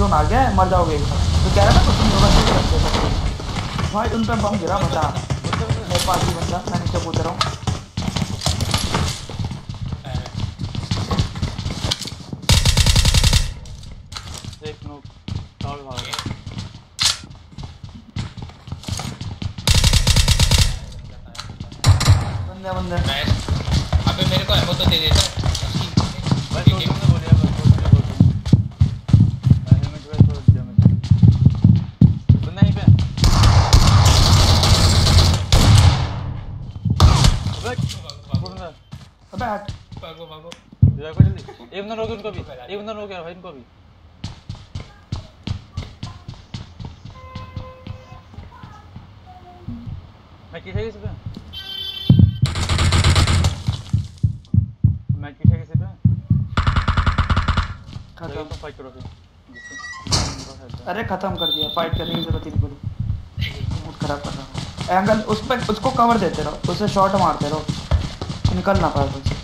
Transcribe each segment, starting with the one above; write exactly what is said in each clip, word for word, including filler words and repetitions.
Zone आ गया है, मर जाओगे एकदम। तो कह रहा था कुछ नहीं होगा, ठीक है भाई। उन पे बम गिरा, बता मेरे पास ही बंदा, मैं नीचे कूद रहा हूँ। एक नोक टॉल भाग बंदे बंदे। अबे मेरे को एमो तो दे देता। भाई तो तुमने बोलिया बस तो मुझे बोल दूं हेलमेट पे छोड़ दिया मैं। बंदा यहीं पे अबे बंदा अबे हट भागो भागो देखो जल्दी। एक बंदा रोक उनको भी, एक बंदा रोक यार भाई इनको भी। मैं किसे किसी पे मैं किसे किसी पे खत्म। तो फाइट करो फिर। अरे खत्म कर दिया, फाइट करने की जरूरत ही नहीं पड़ी। मूड खराब कर रहा हूँ। एंगल उस पे, उसको कवर देते रहो, उसे शॉट मारते रहो, निकल ना पाए उससे।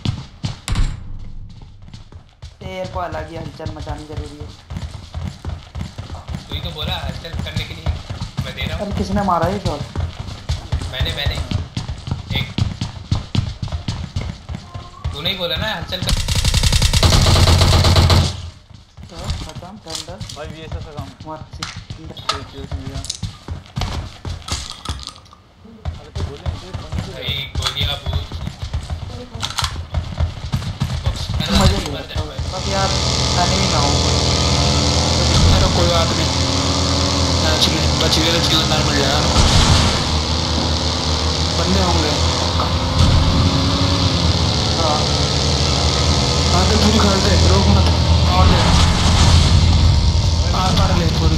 तेरे को अलग ही हलचल मचानी जरूरी है। तू ही तो बोला हलचल करने के लिए, मैं दे रहा हूँ। अरे किसने मारा ये शॉट? मैंने मैंने एक तूने ही बोला ना हलचल कर। तो खत्म टेंडर भाई वीएसएस का काम मार सी। अरे तो बोले मुझे बंद कर भाई गोलियां बूझ मजे ले रहा हूँ बस यार, मैं नहीं ना हूँ। मेरा कोई बात नहीं, एक्चुअली बच गए तो चिल्ला मिल जाएगा। बंदे होंगे हाँ हाँ तो पूरी कर दे, रोक मत। और ले आर पार ले पूरी।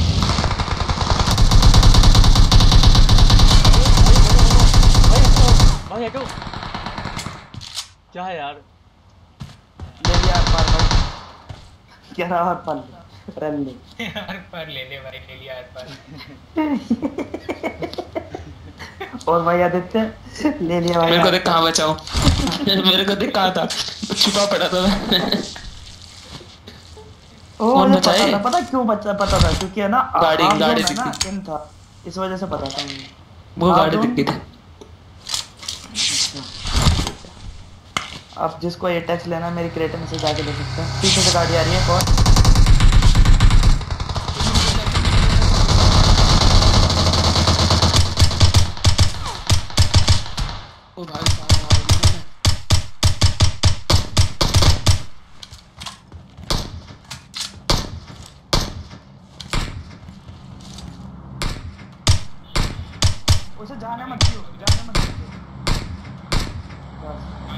भाई हटो क्या है यार। ले लिया आर पार भाई। क्या रहा आर पार रन ले यार पर ले ले भाई, ले लिया यार पर। और भाई आदित्य ले लिया भाई। मेरे को देख कहाँ बचाओ। मेरे को देख कहाँ था, छुपा पड़ा था मैं। ओ कौन मुझे बचाए? पता था, पता क्यों बचा पता था, क्योंकि है ना गाड़ी आम गाड़ी जोन है ना दिखी, इन था, इस वजह से पता था मुझे। वो आम गाड़ी जोन- दिखी थी। अब जिसको ये टैक्स लेना है मेरी क्रेट में से जाके ले सकते हैं। पीछे से गाड़ी आ रही है। कौन? ओ भाई साहब उसे जाने मत दियो, जाने मत दियो। बस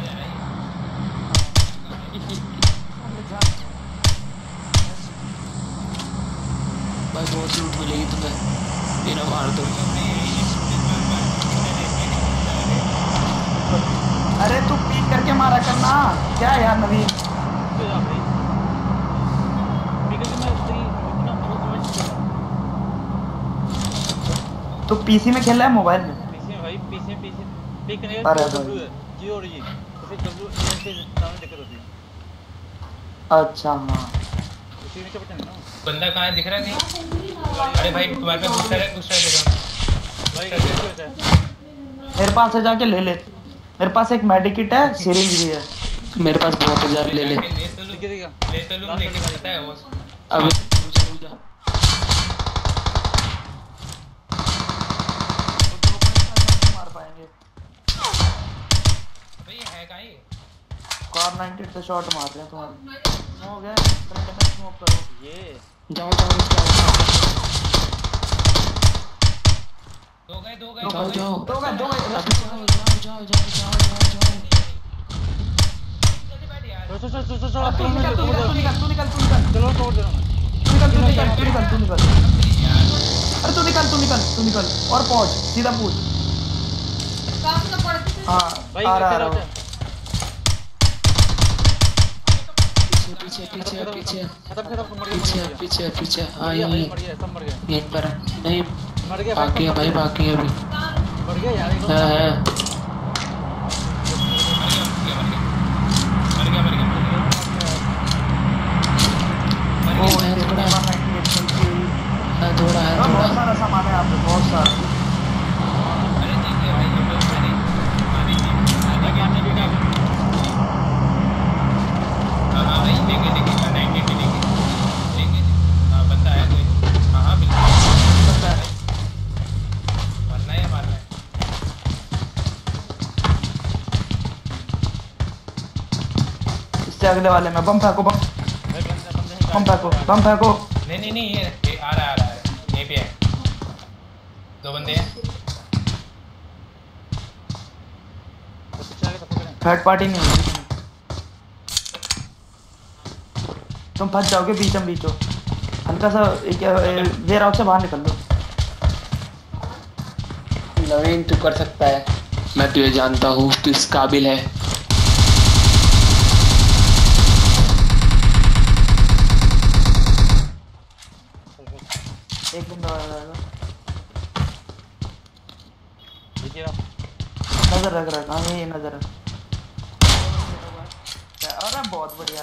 भाई बहुत लूट मिलेगी तुम्हें, बिना मार दो। अरे तू पीक करके मारा करना क्या यार नवीन। तो पीसी में खेल रहा है मोबाइल में? पीसी में भाई पीसी में पीसी पिक करने अरे का भाई। डब्ल्यू है जी और जी तो फिर डब्ल्यू से सामने दिक्कत होती है। अच्छा हाँ उसी में क्या बटन है ना बंदा कहाँ है, दिख रहा नहीं? अरे भाई तुम्हारे पे बूस्टर है, बूस्टर दे दो भाई कैसे होता है। मेरे पास से जाके ले ले, मेरे पास एक मेडिकिट है, सिरिंज भी है। मेरे पास बहुत हजार ले ले। ले तो लूं, ठीक है ठीक है ले तो लूं, लेकिन पता है वो अब रुजा रुजा मार पाएंगे। भाई ये है कहाँ ये? कार नाइंटी से शॉट मार रहे हैं तुम्हारे। हो गया फ्रंट में स्मोक करो। ये जाओ जाओ इसके आगे। दो गए दो गए जाओ जाओ दो गए दो गए। अभी जाओ जाओ जाओ जाओ जाओ जाओ जाओ। जल्दी बैठ यार। चलो चलो चलो चलो तू निकल तू निकल तू निकल तू निकल तू निकल चलो तोड़ दे रहा हूं तू निकल तू निकल तू निकल तू निकल। अरे तू निकल तू निकल तू निकल और पहुंच सीधा पूछ। हाँ भाई आ रहा आ रहा क्या हूँ। पीछे पीछे पीछे खत्म खत्म मर गया पीछे पीछे पीछे हाँ भाई यही मर गया सब मर गया यहीं पर नहीं, मर गया बाकी है भाई, बाकी है अभी। मर गया यार है है मर गया मर गया मर गया ओ है थोड़ा। बच्चे अगले वाले में बम फेंको बम भाई बंदे बंदे ही बम फेंको बम फेंको नहीं नहीं नहीं ये ये आ रहा है, आ रहा है, यहीं पे है, दो बंदे हैं। तो पीछे आगे तो पकड़ें। थर्ड पार्टी नहीं होगी तुम फंस जाओगे बीचम बीचो हल्का सा वेयर हाउस से बाहर निकल लो नवीन तू कर सकता है, मैं तुझे जानता हूँ, तू इस काबिल है। एक बंदा आ जाएगा देखिए आप नजर रख रहा हाँ ये नजर रख अरे बहुत बढ़िया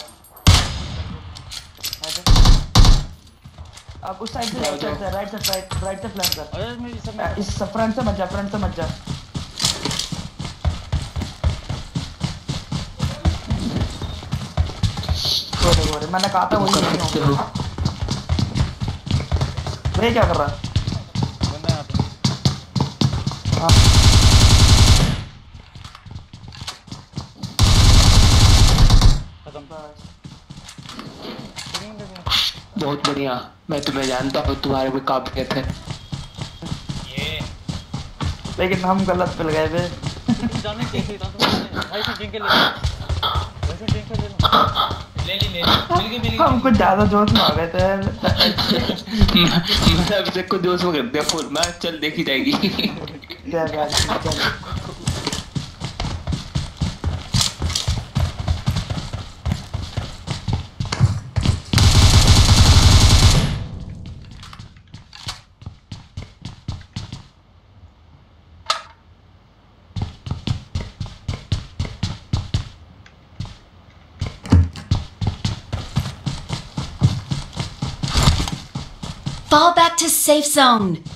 अब उस साइड से राइट से राइट से राइट राइट से फ्लैंक कर अरे मेरी सब इस फ्रंट से मत जा फ्रंट से मत जा गोरे गोरे मैंने कहा था वही नहीं होगा वे क्या कर रहा है बंदा यहाँ पे हाँ खत्म। बहुत बढ़िया, मैं तुम्हें जानता हूँ, तुम्हारे में काबिलियत है। ये लेकिन हम गलत मिल गए वे जाने के लिए भाई से ड्रिंक ले भाई से ड्रिंक ले लो ले ली ले ली मिल गई मिल गई हम कुछ ज्यादा जोश में आ गए थे मैं अभी तक को दोस्त में कर दिया फोन में, चल देखी जाएगी। क्या बात है, चलो। Fall back to safe zone.